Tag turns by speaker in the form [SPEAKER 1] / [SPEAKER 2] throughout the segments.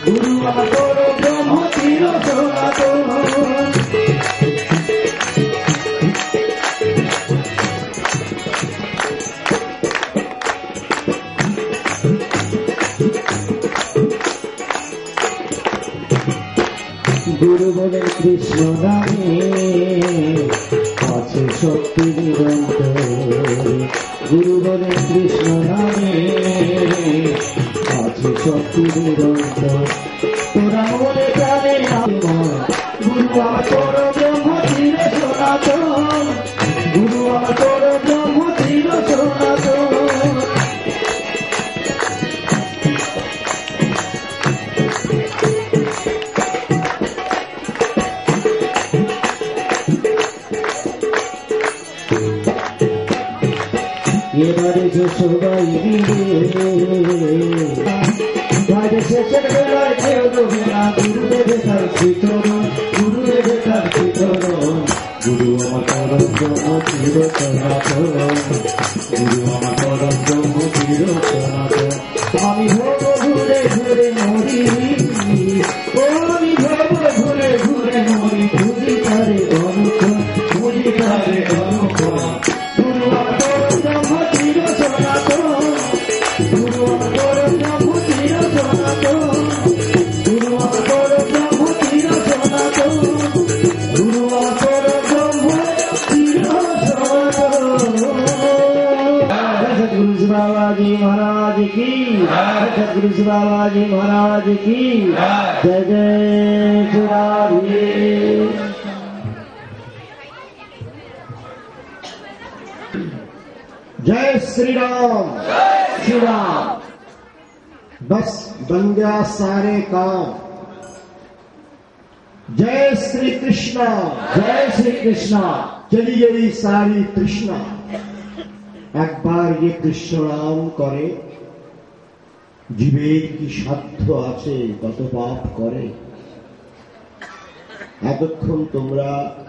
[SPEAKER 1] গুরু আমার পরব্রহ্ম চির সনাতন। গুরু বলে কৃষ্ণ নামে আছে শক্তি নিরন্তর। গুরু বলে কৃষ্ণ নামে আছে শক্তি নিরন্তর। তোরা বলে প্রাণে গুরু আমার পরব্রহ্ম চির সনাতন। গুরু আমার পরব্রহ্ম চির সনাতন। এবারে যে সবাই মিলে শেষের বেলায় কেউ দেবে না গুরুদেবে তার চিতরণ। গুরুদেবে তার চিতরণ। গুরু আমার পরব্রহ্ম চির সনাতন। গুরু আমার পরব্রহ্ম চির সনাতন। আমি ভব ঘুরে ঘুরে মরি, আমি ভব ঘুরে ঘুরে মরি, খুঁজি তারে অনুক্ষণ, খুঁজি তারে অনুক্ষণ। গুরু আমার পরব্রহ্ম চির সনাতন। গুরু আমার পরব্রহ্ম চির সনাতন। গুরু আমার পরব্রহ্ম চির সনাতন। গুরু আমার পরব্রহ্ম চির সনাতন। सतगुरु बाबा जी महाराज की, सतगुरु बाबा जी महाराज की जय जय राधे। जय श्री राम। श्री राम बस बन गया सारे काम। जय श्री कृष्णा, जय श्री कृष्णा, चली गई सारी तृष्णा। একবার যে কৃষ্ণ নাম করে জীবের কি সাধ্য আছে কত পাপ করে। এতক্ষণ তোমরা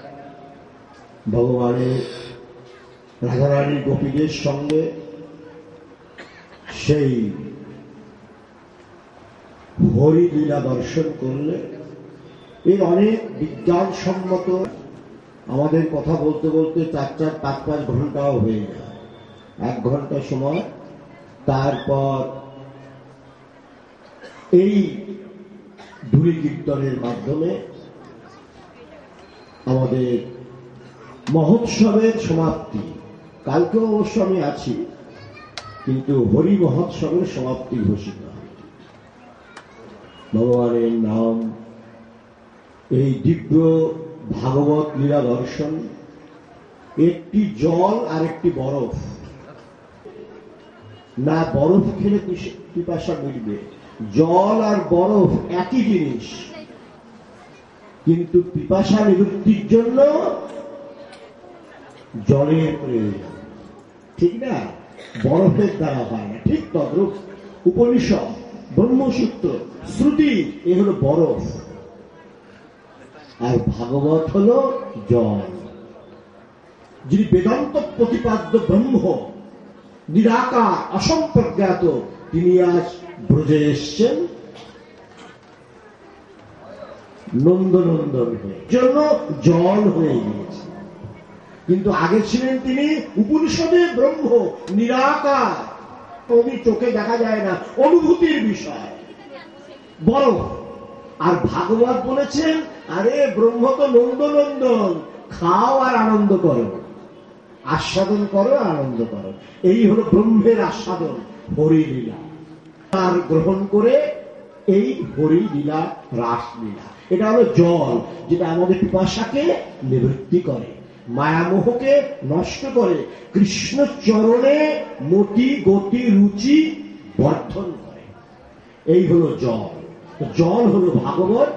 [SPEAKER 1] ভগবানের রাধারানীর গোপীদের সঙ্গে সেই হরিলীলা দর্শন করলে। এর অনেক বিজ্ঞানসম্মত আমাদের কথা বলতে বলতে 4-5 ঘন্টাও হয়ে যায়। 1 ঘন্টা সময়। তারপর এই ধুলি কীর্তনের মাধ্যমে আমাদের মহোৎসবের সমাপ্তি। কালকেও অবশ্য আমি আছি, কিন্তু হরি মহোৎসবের সমাপ্তি ঘোষিত। ভগবানের নাম, এই দিব্য ভাগবত লীলা দর্শন, একটি জল আর একটি বরফ। না বরফ খেলে পিপাসা মিটবে, জল আর বরফ একই জিনিস, কিন্তু পিপাসা নিবৃত্তির জন্য জলের প্রয়োজন, ঠিক না? বরফের দ্বারা হয় না। ঠিক তদ্রূপ উপনিষদ, ব্রহ্মসূত্র, শ্রুতি এ হলো বরফ, আর ভাগবত হল জল। যিনি বেদান্ত প্রতিপাদ্য ব্রহ্ম, নিরাকার অসম্প্রজ্ঞাত, তিনি আজ ব্রজে এসছেন নন্দনন্দন হয়ে, জন্য জল হয়ে গিয়েছে। কিন্তু আগে ছিলেন তিনি উপনিষদে ব্রহ্ম, নিরাকার, কবি চোখে দেখা যায় না, অনুভূতির বিষয়, বরফ। আর ভাগবত বলেছেন, আরে ব্রহ্ম তো নন্দনন্দন, খাও আর আনন্দ করো, আস্বাদন করো, আনন্দ করো। এই হলো ব্রহ্মের আস্বাদন, হরিলীলা। আর গ্রহণ করে এই হরিলীলা, রাসলীলা, এটা হলো জল, যেটা আমাদের পিপাসাকে নিবৃত্তি করে, মায়ামোহকে নষ্ট করে, কৃষ্ণ চরণে মতি গতি রুচি বর্ধন করে। এই হলো জল। জল হলো ভাগবত,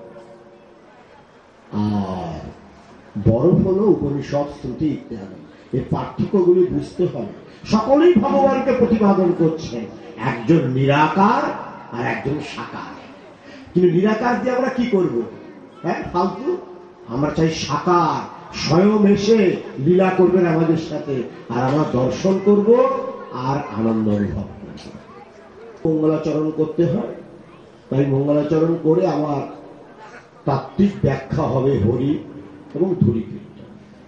[SPEAKER 1] আর বরফ হলো উপনিষদ, শ্রুতি ইত্যাদি। এই পার্থক্যগুলি বুঝতে হবে। সকলেই ভগবানকে প্রতিপাদন করছে, একজন নিরাকার আর একজন সাকার। কিন্তু নিরাকার দিয়ে আমরা কি করব? হ্যাঁ, ফালতু। আমরা চাই সাকার, স্বয়ং এসে লীলা করবেন আমাদের সাথে, আর আমরা দর্শন করব আর আনন্দ অনুভব করব। মঙ্গলাচরণ করতে হয়, তাই মঙ্গলাচরণ করে আমার তাত্ত্বিক ব্যাখ্যা হবে হরি এবং ধুরি কীর্তন।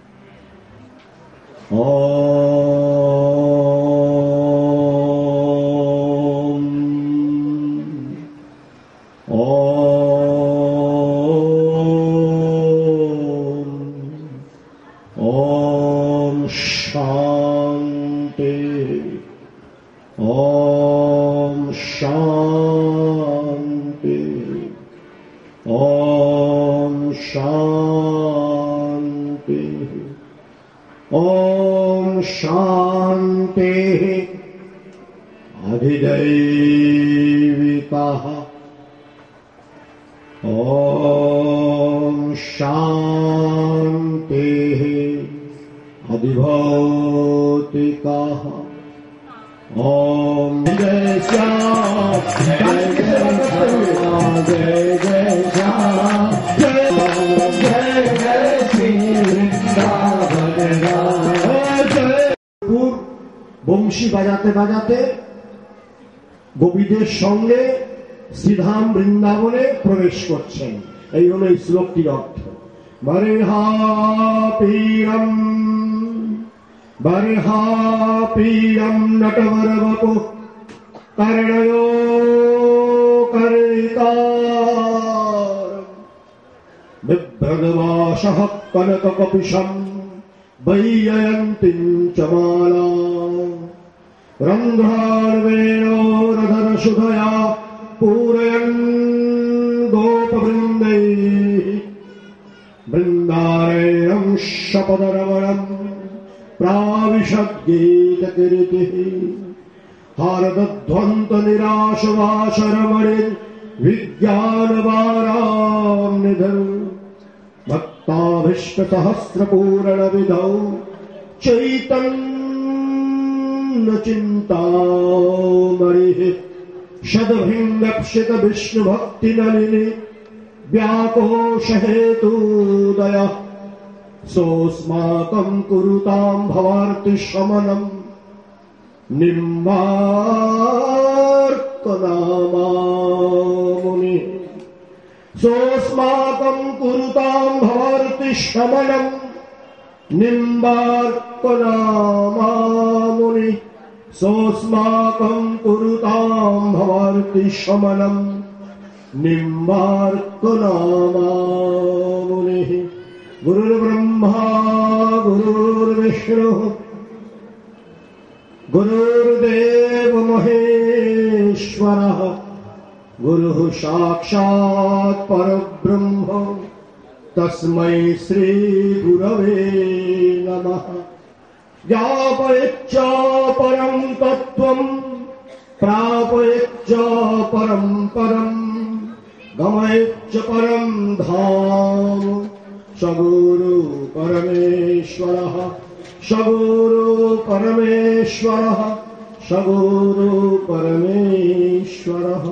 [SPEAKER 1] ओम शांति ओम शांति ओम शांति ओम शांति अधिदैविकः ओम शांति अधिभौतिकः ओम जय श्याम जय जय श्याम जय जय श्याम जय जय श्री वृंदावन जय। বংশী বাজাতে বাজাতে গোপীদের সঙ্গে শ্রীধাম বৃন্দাবনে প্রবেশ করছেন। এই হলো এই শ্লোকটির অর্থ। বর্হাপীরম নটবরবপু কর্ণयो कर्णिकार बिभ्रद्वासः कनककपिशं वैजयन्तीं च माला रन्ध्रार्वेणोरधरसुधया पूरयन् गोपवृन्दैः वृन्दारण्यं शपदरमणम् प्राविशद्गीतकीर्तिः हारदध्वन्तनिराशवासरमणिर् विज्ञानवारान्निधौ भक्ताभीष्टसहस्रपूरणविधौ चैतन्यचिन्तामणिः शतभिन्नप्सितविष्णुभक्तिनलिनी व्याकोशहेतुदयः सोऽस्माकं कुरुतां भवार्तिशमनम् निम्बार्कनामामुनिः सोऽस्माकं कुरुतां भवार्तिशमनम् निम्बार्कनामामुनिः सोऽस्माकं कुरुतां भवार्तिशमनम् निम्बार्कनामामुनिः। गुरुर्ब्रह्मा गुरुर्विष्णुः गुरुर्देव महेश्वरः गुरुः साक्षात् परब्रह्म तस्मै श्री गुरवे नमः। ज्ञापयच्च परं तत्त्वं प्रापयच्च परं परं गमयच्च परं धाम सगुरु परमेश्वरः सगुरु परमेश्वरः सगुरु परमेश्वरः।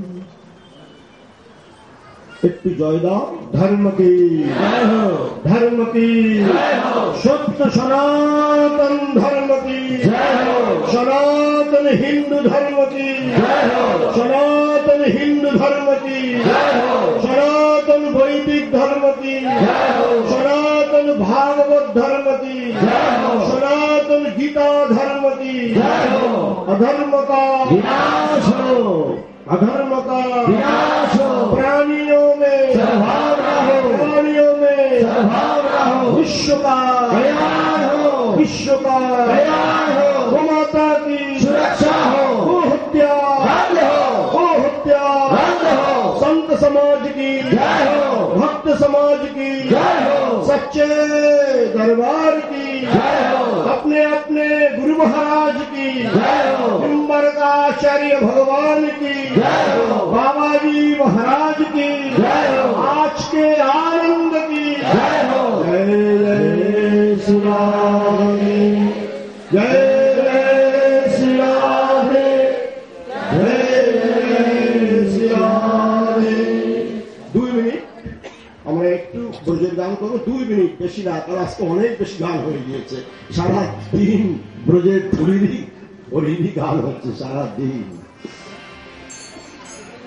[SPEAKER 1] একটু জয় দাও ধর্ম কি ধর্ম কি সত্য সনাতন ধর্ম কি সনাতন হিন্দু ধর্ম কি সনাতন হিন্দু ধর্ম কি সনাতন বৈদিক ধর্ম কি সনাতন ভাগবত ধর্ম কি সনাতন গীতা ধর্ম কি अधर्म का विनाश हो अधर्म का विनाश हो प्राणियों में सद्भावना हो प्राणियों में सद्भावना हो विश्व का कल्याण हो विश्व का कल्याण हो गौ माता की सुरक्षा हो गो हत्या बंद हो गो हत्या बंद हो संत समाज की जय हो भक्त समाज की जय हो सच्चे दरबार की जय हो अपने अपने गुरु महाराज की जय हो आचार्य भगवान की जय हो बाबा जी महाराज की जय हो आज के आनंद की जय हो जय जय श्री राधे जय जय श्री राधे जय जय श्री राधे। 2 মিনিট আমরা একটু ব্রজের গান করবো 2 মিনিট বেশি না কারণ আজকে অনেক বেশি গান হয়ে গিয়েছে সারা দিন ব্রজের ধুলিরই হরিরই গান হচ্ছে সারা দিন।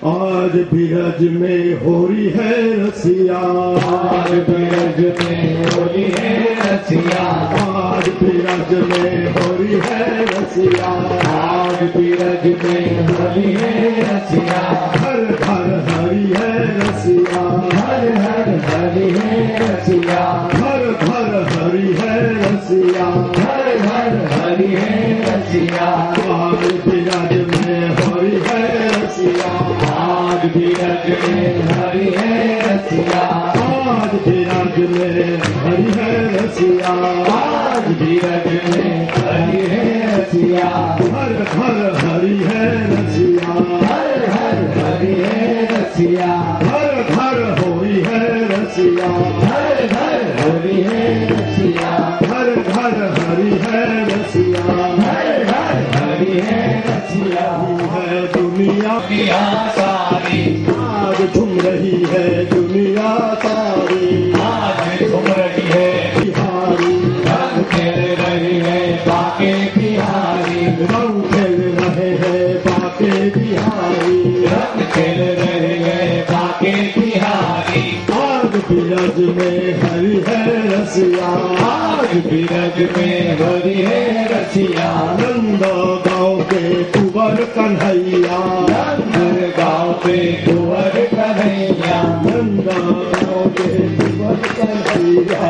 [SPEAKER 1] आज बिरज में हो रही है रसिया,
[SPEAKER 2] आज बिरज में हो रही है रसिया,
[SPEAKER 1] आज बिरज में हो रही है रसिया,
[SPEAKER 2] आज बिरज में हो रही है रसिया,
[SPEAKER 1] हर घर हरी है रसिया,
[SPEAKER 2] हर हर हरी है रसिया,
[SPEAKER 1] हर घर हरी है रसिया,
[SPEAKER 2] हर हर हरी है रसिया,
[SPEAKER 1] आज बिरज में हो रही है रसिया,
[SPEAKER 2] आज बिरज में हरी है रसिया,
[SPEAKER 1] आज बिरज में हरी है रसिया,
[SPEAKER 2] आज बिरज में हरी है रसिया,
[SPEAKER 1] हर घर हरी है रसिया,
[SPEAKER 2] हर हर हरी है रसिया,
[SPEAKER 1] हर घर होई है रसिया,
[SPEAKER 2] हर घर हरी है रसिया,
[SPEAKER 1] हर घर हरी है रसिया,
[SPEAKER 2] हर घर हरी है रसिया,
[SPEAKER 1] है दुनिया
[SPEAKER 2] दुनिया सारी
[SPEAKER 1] आज झूम रही है दुनिया सारी,
[SPEAKER 2] आज झूम रही है,
[SPEAKER 1] बिहारी
[SPEAKER 2] रंग खेल रही है बाके बिहारी,
[SPEAKER 1] रंग खेल रहे हैं बाके बिहारी,
[SPEAKER 2] रंग खेल रहे हैं बाके बिहारी,
[SPEAKER 1] आज बिरज में हरी है रसिया,
[SPEAKER 2] आज बिरज में हरी है रसिया,
[SPEAKER 1] नंद गाँव के कुंवर कन्हैया,
[SPEAKER 2] नंद गाँव पे कुंवर कन्हैया,
[SPEAKER 1] नंद गाँव के कुंवर कन्हैया,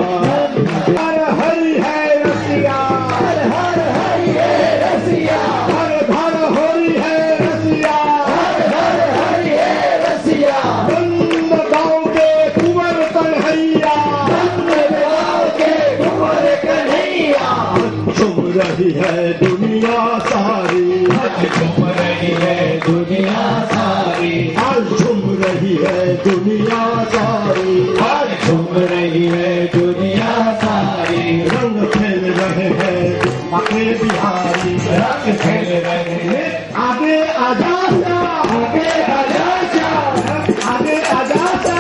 [SPEAKER 1] हर हरी है रसिया,
[SPEAKER 2] हर हर हरी है रसिया,
[SPEAKER 1] हर घर हरी है रसिया,
[SPEAKER 2] हर हर हरी है रसिया,
[SPEAKER 1] नंद गाँव के कुंवर कन्हैया,
[SPEAKER 2] नंद गाँव के कुंवर कन्हैया,
[SPEAKER 1] झूम रही है दुनिया सारी,
[SPEAKER 2] आज झूम रही है दुनिया सारी,
[SPEAKER 1] आज झूम रही है दुनिया सारी,
[SPEAKER 2] आज झूम रही है दुनिया सारी,
[SPEAKER 1] रंग खेल रहे हैं बाके बिहारी,
[SPEAKER 2] रंग खेल रहे हैं
[SPEAKER 1] आगे आजा सा,
[SPEAKER 2] आगे आजा जा,
[SPEAKER 1] आगे आजा सा,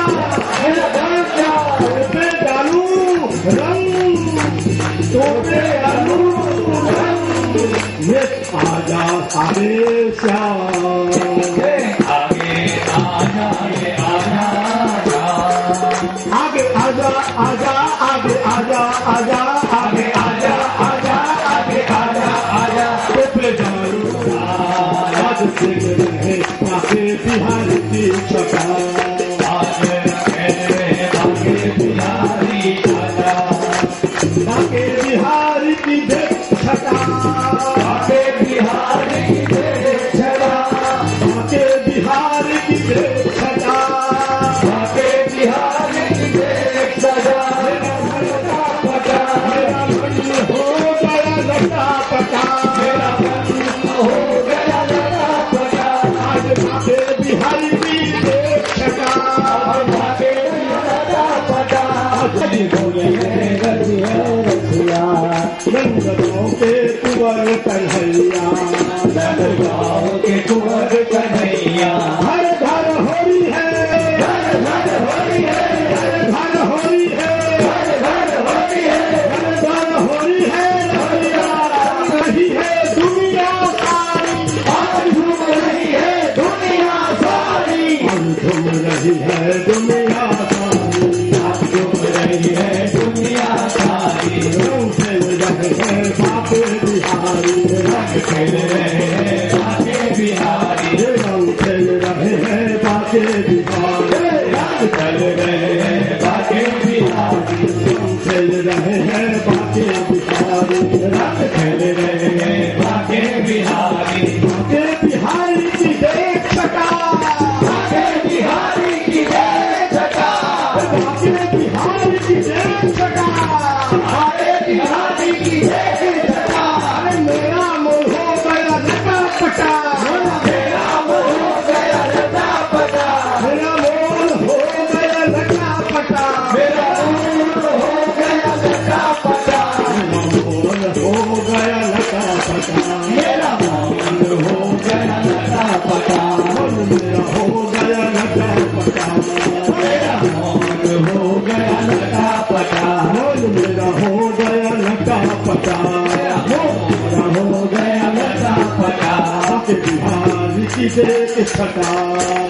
[SPEAKER 1] टोपे डालू रंग, टोपे डालू रंग, ये आजा सारे श्याम,
[SPEAKER 2] आगे आजा ये आजा जा,
[SPEAKER 1] आगे आजा आजा आगे आजा आजा आगे आजा आजा आगे आजा आजा, टोपे डालू आज खेल रहे बाके बिहारी की छटा,
[SPEAKER 2] आज खेल रहे बाके बिहारी आजा,
[SPEAKER 1] बाके बिहारी की देख छटा,
[SPEAKER 2] बाके बिहारी देख छटा,
[SPEAKER 1] बाके बिहारी की देख छटा,
[SPEAKER 2] बाके बिहारी देख सजा, पटा
[SPEAKER 1] मेरा मन हो गया लटा पटा,
[SPEAKER 2] मेरा मन हो गया लगा पटा,
[SPEAKER 1] आज बाके बिहारी की देख छटा,
[SPEAKER 2] बाके लगा पटा,
[SPEAKER 1] आज बोले
[SPEAKER 2] रसिया रसिया,
[SPEAKER 1] रंग गाँव के कुंवर कन्हैया,
[SPEAKER 2] नंद गाँव के कुंवर कन्हैया,
[SPEAKER 1] हर घर होली है,
[SPEAKER 2] घर घर होली है,
[SPEAKER 1] हर घर होली है,
[SPEAKER 2] घर घर होली है,
[SPEAKER 1] हर घर होली है रसिया, रही है दुनिया सारी,
[SPEAKER 2] आज झूम रही है दुनिया सारी,
[SPEAKER 1] आज झूम रही है दुनिया सारी,
[SPEAKER 2] आज झूम रही है दुनिया सारी,
[SPEAKER 1] रंग खेल रहे हैं बाके बिहारी,
[SPEAKER 2] रंग खेल रहे हैं बाके बिहारी,
[SPEAKER 1] रंग खेल रहे हैं बाके बिहारी,
[SPEAKER 2] रंग खेल रहे हैं बाके बिहारी,
[SPEAKER 1] रंग खेल रहे हैं बाके बिहारी,
[SPEAKER 2] रंग खेल रहे हैं बाके बिहारी,
[SPEAKER 1] बाके बिहारी की देख छटा,
[SPEAKER 2] बाके बिहारी की जय छटा,
[SPEAKER 1] बाके बिहारी की देख छटा,
[SPEAKER 2] बाके बिहारी की जय छटा,
[SPEAKER 1] अरे मेरा मोह हो गया लटा पटा,
[SPEAKER 2] मेरा मोह हो गया लता पटा,
[SPEAKER 1] मेरा मोह हो गया लटा पटा,
[SPEAKER 2] मेरा मोह हो गया लता पटा,
[SPEAKER 1] मोह हो गया लटा पटा,
[SPEAKER 2] मेरा मन हो गया लता पटा,
[SPEAKER 1] मन मेरा हो गया लटा पटा,
[SPEAKER 2] मेरा मन हो गया लता पटा,
[SPEAKER 1] मन मेरा हो गया लटा पटा,
[SPEAKER 2] मेरा मन हो गया लता पटा,
[SPEAKER 1] बाके बिहारी की देख छटा,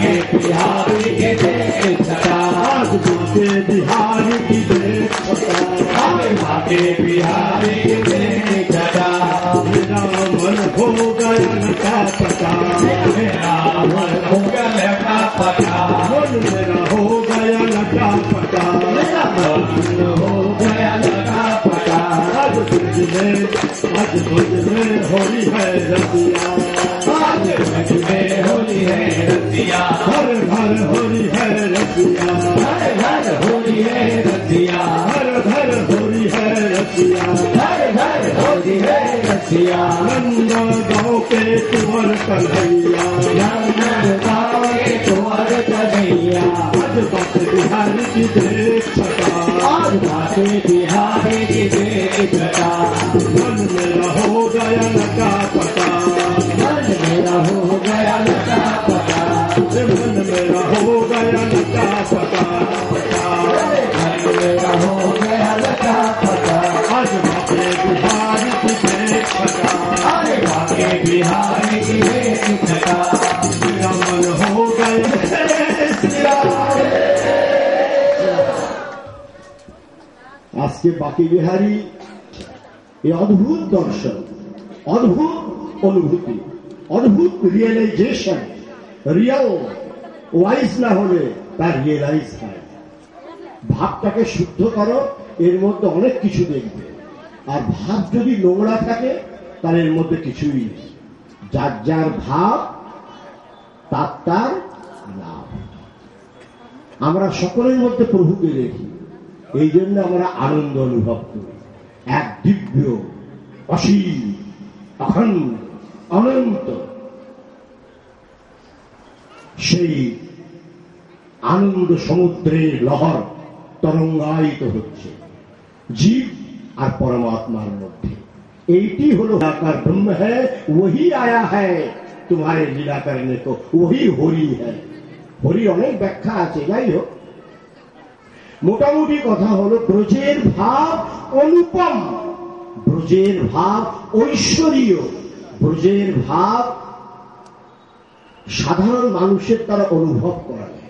[SPEAKER 2] बाके बिहारी के देश छटा,
[SPEAKER 1] आज बाके बिहारी की देश छटा,
[SPEAKER 2] बाके बिहारी के देश छटा।
[SPEAKER 1] मेरा मन हो गया लटा पटा,
[SPEAKER 2] मेरा मन हो गया लटा पटा,
[SPEAKER 1] मन मेरा हो गया लटा पटा,
[SPEAKER 2] मेरा मन हो गया लटा पटा।
[SPEAKER 1] आज तुझ में होली है रसिया,
[SPEAKER 2] आज मुझ में होली है रसिया,
[SPEAKER 1] घर घर होली है रसिया,
[SPEAKER 2] घर घर होली है रसिया,
[SPEAKER 1] घर घर होली है रसिया,
[SPEAKER 2] घर घर होली है रसिया।
[SPEAKER 1] नंदा गाँव के कुंवर कन्हैया,
[SPEAKER 2] नंद गाँव के कुंवर कन्हैया,
[SPEAKER 1] आज बात बिहारी की देश छटा,
[SPEAKER 2] आज बाके बिहारी की देश छटा।
[SPEAKER 1] मन मेरा हो गया लटा पटा,
[SPEAKER 2] मन मेरा हो गया लटा पटा,
[SPEAKER 1] मन मेरा हो गया लटा पटा,
[SPEAKER 2] मन मेरा हो गया लटा पटा।
[SPEAKER 1] आज बाके बिहारी की देश छटा,
[SPEAKER 2] अरे बाके बिहारी की देश छटा।
[SPEAKER 1] मेरा मन हो गया আজকে বাকি বিহারী এই অদ্ভুত দর্শন, অদ্ভুত অনুভূতি, অদ্ভুত রিয়েলাইজেশন, রিয়াল ওয়াইজ না হলে তার রিয়েলাইজ হয়। ভাবটাকে শুদ্ধ করো, এর মধ্যে অনেক কিছু দেখবে। আর ভাব যদি নোংরা থাকে তাহলে এর মধ্যে কিছুই নেই। যার যার ভাব তার তার লাভ। আমরা সকলের মধ্যে প্রভুকে দেখি, এই জন্য আমরা আনন্দ অনুভব করি। এক দিব্য অসীম অখণ্ড অনন্ত সেই আনন্দ সমুদ্রের লহর তরঙ্গায়িত হচ্ছে জীব আর পরমাত্মার মধ্যে। এইটি হলো निराकार ब्रह्म है, वही आया है तुम्हारे लीला करने को, वही हरि है। হরি অনেক ব্যাখ্যা আছে, যাই হোক মোটামুটি কথা হলো ব্রজের ভাব অনুপম, ব্রজের ভাব ঐশ্বরীয়, ব্রজের ভাব সাধারণ মানুষের দ্বারা অনুভব করা যায়।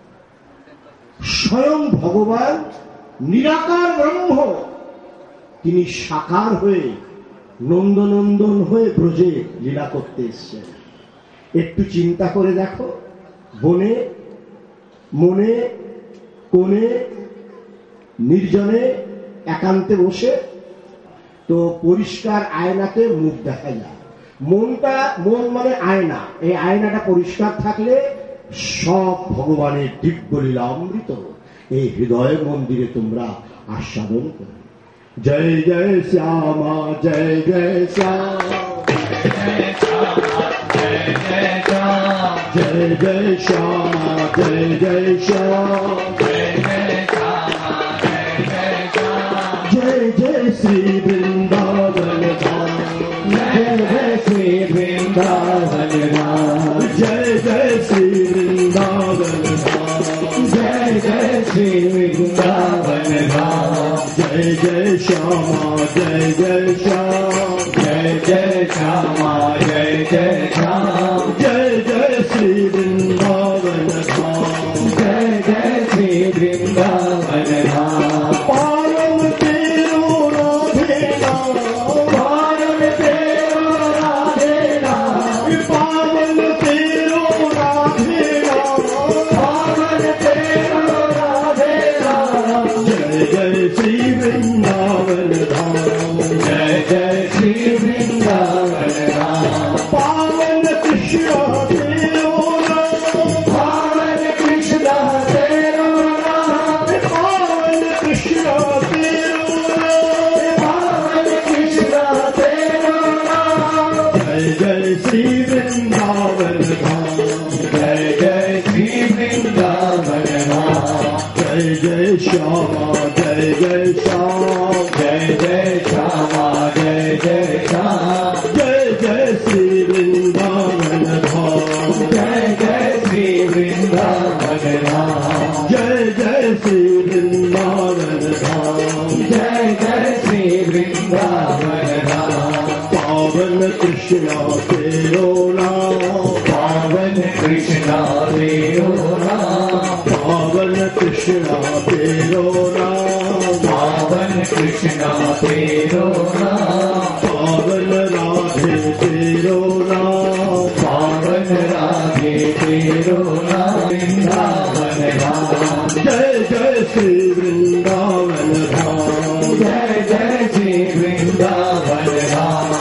[SPEAKER 1] স্বয়ং ভগবান নিরাকার ব্রহ্ম তিনি সাকার হয়ে নন্দনন্দন হয়ে ব্রজে লীলা করতে এসছেন। একটু চিন্তা করে দেখো, বনে মনে কোণে নির্জনে একান্তে বসে তো পরিষ্কার আয়নাতে মুখ দেখা যায়। মন মানে আয়না, এই আয়নাটা পরিষ্কার থাকলে সব ভগবানের দিব্য লীলা অমৃত এই হৃদয় মন্দিরে তোমরা আস্বাদন করো। জয় জয় শ্যামা, জয় জয় শ্যাম, जय जय श्यामा, जय जय श्याम, जय जय श्री वृंदावन धाम,
[SPEAKER 2] जय जय श्री वृंदावन धाम,
[SPEAKER 1] जय जय श्री वृंदावन धाम,
[SPEAKER 2] जय जय श्री वृंदावन धाम,
[SPEAKER 1] जय जय श्यामा, जय जय श्याम,
[SPEAKER 2] जय जय श्यामा, जय जय श्याम,
[SPEAKER 1] जय जय श्री वृंदावन धाम,
[SPEAKER 2] जय जय श्री वृंदावन धाम।
[SPEAKER 1] पावन तेरो राधे नाम,
[SPEAKER 2] पावन तेरो राधे नाम,
[SPEAKER 1] पावन तेरो राधे नाम,
[SPEAKER 2] पावन तेरो राधे नाम,
[SPEAKER 1] जय जय श्री वृंदावन धाम,
[SPEAKER 2] जय जय श्री वृंदावन धाम।
[SPEAKER 1] पावन कृष्ण तेरो नाम,
[SPEAKER 2] पावन कृष्ण तेरो नाम,
[SPEAKER 1] पावन कृष्ण तेरो नाम,
[SPEAKER 2] पावन कृष्ण तेरो नाम,
[SPEAKER 1] जय जय श्री वृंदावन धाम,
[SPEAKER 2] जय जय श्री वृंदावन धाम,
[SPEAKER 1] जय जय श्यामा, जय जय श्याम,
[SPEAKER 2] जय जय श्यामा, जय जय श्याम,
[SPEAKER 1] जय जय श्री वृंदावन धाम,
[SPEAKER 2] जय जय श्री वृंदावन धाम,
[SPEAKER 1] जय जय श्री वृंदावन धाम,
[SPEAKER 2] जय जय श्री वृंदावन धाम।
[SPEAKER 1] पावन कृष्ण तेरो नाम,
[SPEAKER 2] पावन कृष्ण तेरो
[SPEAKER 1] कृष्णा तेरो नाम,
[SPEAKER 2] पावन कृष्णा तेरो नाम,
[SPEAKER 1] पावन राधे तेरो नाम,
[SPEAKER 2] पावन राधे तेरो नाम, वृंदावन धाम,
[SPEAKER 1] जय जय श्री वृंदावन धाम,
[SPEAKER 2] जय जय श्री वृंदावन धाम।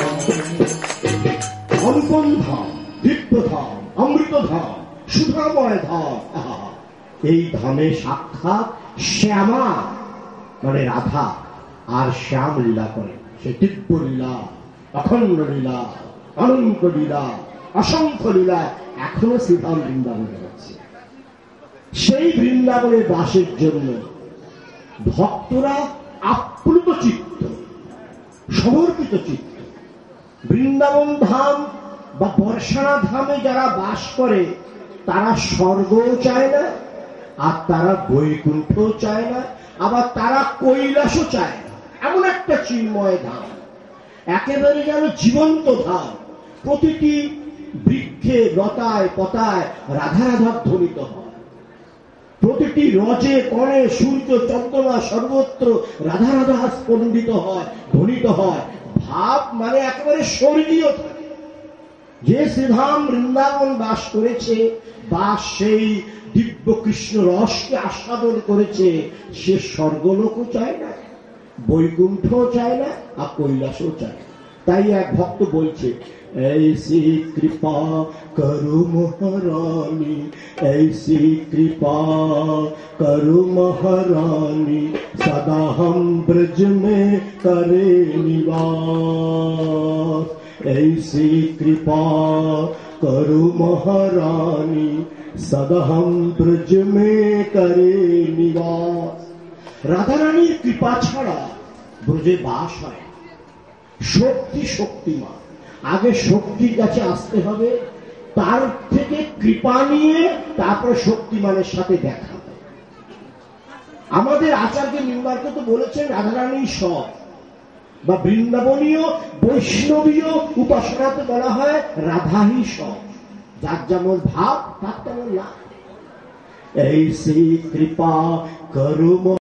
[SPEAKER 1] अनुपम धाम, दिव्य धाम, अमृत धाम, সুধাময় ধাম। আহা, এই ধামে সাক্ষাৎ শ্যামা মানে রাধা আর শ্যাম লীলা করে। সে দিব্য লীলা, অখণ্ড লীলা, অনন্ত লীলা, অসংখ্য লীলা এখনো শ্রীধাম বৃন্দাবনে হচ্ছে। সেই বৃন্দাবনে বাসের জন্য ভক্তরা আপ্লুত চিত্ত, সমর্পিত চিত্ত। বৃন্দাবন ধাম বা বর্ষানা ধামে যারা বাস করে তারা স্বর্গও চায় না, আর তারা বৈকুণ্ঠও চায় না, আবার তারা কৈলাসও চায় না। এমন একটা চিন্ময় ধাম, একেবারে যেন জীবন্ত ধাম। প্রতিটি বৃক্ষে, লতায়, পতায় রাধা রাধা ধ্বনিত হয়। প্রতিটি রজে, কণে, সূর্য, চন্দ্রমা সর্বত্র রাধা রাধা স্পন্দিত হয়, ধ্বনিত হয়। ভাব মানে একেবারে স্বর্গীয় থাকে। যে শ্রীধাম বৃন্দাবন বাস করেছে বা সেই দিব্য কৃষ্ণ রসকে আস্বাদন করেছে, সে স্বর্গলোকও চায় না, বৈকুণ্ঠও চায় না, আর কৈলাসও চায় না। তাই এক ভক্ত বলছে, ऐसी कृपा करो महारानी, ऐसी कृपा करो महारानी, सदा हम ब्रज में करे निवास। ऐसी कृपा करो महारानी, सदा हम ब्रज में करे निवास। राधा रानीर कृपा छाड़ा ब्रजे बास है। শক্তি শক্তিমান, আগে শক্তির কাছে আসতে হবে, তার থেকে কৃপা নিয়ে তারপরে শক্তিমানের সাথে দেখা হবে। আমাদের আচার্য নিম্বার্ক তো বলেছেন রাধারানী সব, বা বৃন্দাবনীয় বৈষ্ণবীয় উপাসনাতে বলা হয় রাধাই সব। যার যেমন ভাব তার তেমন লাভ। ऐसी कृपा करो